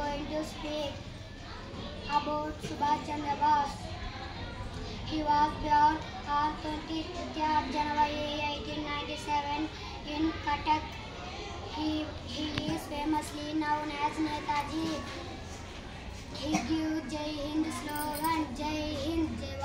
going to speak about Subhash Chandra Bose. He was born on 23rd January 1897 in Cuttack. He is famously known as Netaji. He gave Jai Hind slogan, Jai Hind, Jai